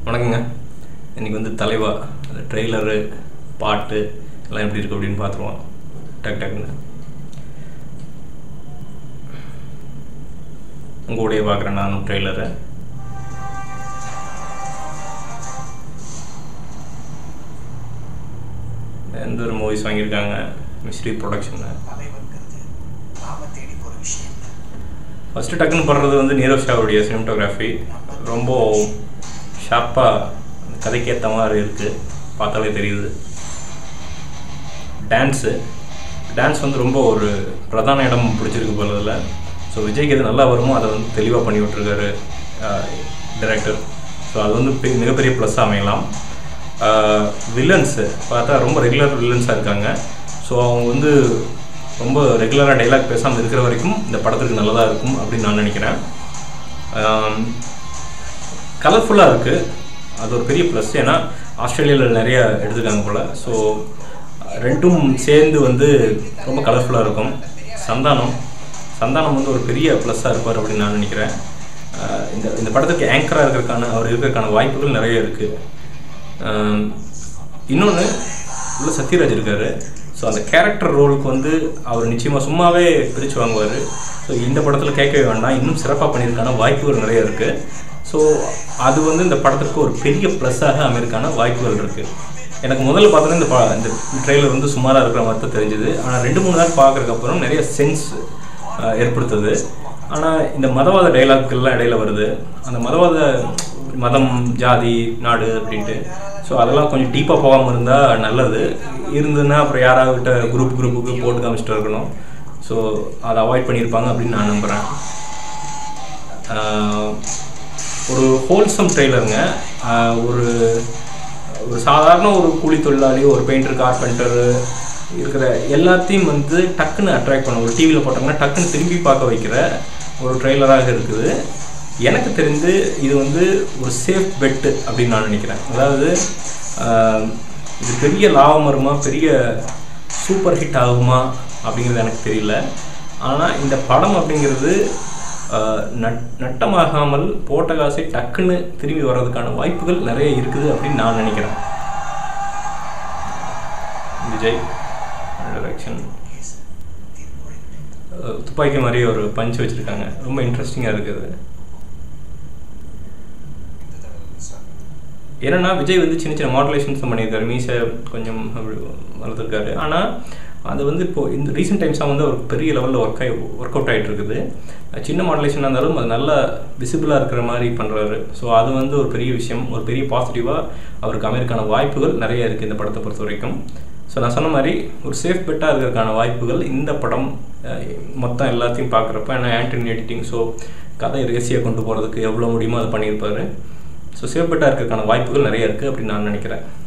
வணக்கங்க. இன்றைக்கி வந்து தலைவா அந்த ட்ரெய்லரு பாட்டு எல்லாம் எப்படி இருக்குது அப்படின்னு பார்த்துருவோம். டக்குன்னு உங்கள் கூடயே பார்க்குறேன் நானும் ட்ரெய்லரை. எந்த ஒரு மூவிஸ் வாங்கியிருக்காங்க, மிஸ்ட்ரி ப்ரொடக்ஷனு. ஃபஸ்ட்டு டக்குன்னு படுறது வந்து நீரவ் ஷாவுடைய சினிமட்டோகிராஃபி ரொம்ப ஷார்ப்பாக கதைக்கேற்ற மாதிரி இருக்குது, பார்த்தாலே தெரியுது. டான்ஸ் வந்து ரொம்ப ஒரு பிரதான இடம் பிடிச்சிருக்கு போல இதில். ஸோ விஜய்க்கு எது நல்லா வருமோ அதை வந்து தெளிவாக பண்ணி விட்டுருக்காரு டைரக்டர். ஸோ அது வந்து மிகப்பெரிய ப்ளஸ்ஸாக அமையலாம். வில்லன்ஸு பார்த்தா ரொம்ப ரெகுலர் வில்லன்ஸாக இருக்காங்க. ஸோ அவங்க வந்து ரொம்ப ரெகுலராக டைலாக் பேசாமல் இருக்கிற வரைக்கும் இந்த படத்துக்கு நல்லதாக இருக்கும் அப்படின்னு நான் நினைக்கிறேன். கலர்ஃபுல்லாக இருக்குது, அது ஒரு பெரிய ப்ளஸ். ஏன்னா ஆஸ்திரேலியாவில் நிறைய எடுத்துருக்காங்க போல். ஸோ ரெண்டும் சேர்ந்து வந்து ரொம்ப கலர்ஃபுல்லாக இருக்கும். சந்தானம் வந்து ஒரு பெரிய ப்ளஸ்ஸாக இருப்பார் அப்படின்னு நான் நினைக்கிறேன். இந்த படத்துக்கு ஆங்கராக இருக்கிறதுக்கான வாய்ப்புகள் நிறைய இருக்குது. இன்னொன்று உள்ள சத்யராஜ் இருக்கார். ஸோ அந்த கேரக்டர் ரோலுக்கு வந்து அவர் நிச்சயமாக சும்மாவே பிரித்து வாங்குவார். ஸோ இந்த படத்தில் கேட்கவே வேண்டாம், இன்னும் சிறப்பாக பண்ணியிருக்கான வாய்ப்புகள் நிறைய இருக்குது. ஸோ அது வந்து இந்த படத்துக்கு ஒரு பெரிய ப்ளஸ்ஸாக அமையறதுக்கான வாய்ப்புகள் இருக்குது. எனக்கு முதல்ல பார்த்தோன்னா இந்த ட்ரெய்லர் வந்து சுமாராக இருக்கிற மாதிரி தான் தெரிஞ்சுது. ஆனால் 2-3 நாள் பார்க்குறதுக்கப்புறம் நிறைய சென்ஸ் ஏற்படுத்துது. ஆனால் இந்த மதவாத டைலாக்குகள்லாம் இடையில வருது. அந்த மதம், ஜாதி, நாடு அப்படின்ட்டு. ஸோ அதெல்லாம் கொஞ்சம் டீப்பாக போகாமல் இருந்தால் நல்லது. இருந்ததுன்னா அப்புறம் யாராவது குரூப்புக்கு போட்டு காமிச்சிட்டு இருக்கணும். ஸோ அதை அவாய்ட் பண்ணியிருப்பாங்க அப்படின்னு நான் நம்புகிறேன். ஒரு ஹோல்சம் ட்ரெய்லருங்க. ஒரு சாதாரண ஒரு கூலி தொழிலாளி, ஒரு பெயிண்டர், கார்பெண்டர் இருக்கிற எல்லாத்தையும் வந்து டக்குன்னு அட்ராக்ட் பண்ண, ஒரு டிவியில் போட்டாங்கன்னா டக்குன்னு திரும்பி பார்க்க வைக்கிற ஒரு ட்ரெய்லராக இருக்குது. எனக்கு தெரிந்து இது வந்து ஒரு சேஃப் பெட்டு அப்படின்னு நான் நினைக்கிறேன். அதாவது இது பெரிய லாபம் வருமா, பெரிய சூப்பர் ஹிட் ஆகுமா அப்படிங்கிறது எனக்கு தெரியல. ஆனால் இந்த படம் அப்படிங்கிறது நட்டமாகாமல் போட்ட காசை டக்குன்னு திரும்பி வர்றதுக்கான வாய்ப்புகள் நிறைய இருக்குது அப்படின்னு நான் நினைக்கிறேன். விஜய் டைரக்ஷன், துப்பாக்கி மாதிரி ஒரு பஞ்ச் வச்சுருக்காங்க, ரொம்ப இன்ட்ரெஸ்டிங்காக இருக்குது. ஏன்னா விஜய் வந்து சின்ன மாடுலேஷன்ஸ் பண்ணியிருக்காரு, மீசை கொஞ்சம் வளர்த்துருக்காரு. ஆனால் அது வந்து இப்போது இந்த ரீசெண்ட் டைம்ஸாக வந்து ஒரு பெரிய லெவலில் ஒர்க் அவுட் ஆகிட்டு இருக்குது. சின்ன மாடுலேஷனாக இருந்தாலும் அது நல்லா விசிபிளாக இருக்கிற மாதிரி பண்ணுறாரு. ஸோ அது வந்து ஒரு பெரிய விஷயம், ஒரு பெரிய பாசிட்டிவாக அவருக்கு அமையறதுக்கான வாய்ப்புகள் நிறைய இருக்குது இந்த படத்தை பொறுத்த வரைக்கும். ஸோ நான் சொன்ன மாதிரி ஒரு சேஃப் பெட்டாக இருக்கிறதுக்கான வாய்ப்புகள் இந்த படம் மொத்தம் எல்லாத்தையும் பார்க்குறப்ப. ஏன்னா ஆண்டனி எடிட்டிங், ஸோ கதை ரேசியாக கொண்டு போகிறதுக்கு எவ்வளோ முடியுமோ அதை பண்ணியிருப்பார். ஸோ சேஃப் பெட்டாக இருக்கிறதுக்கான வாய்ப்புகள் நிறைய இருக்குது அப்படின்னு நான் நினைக்கிறேன்.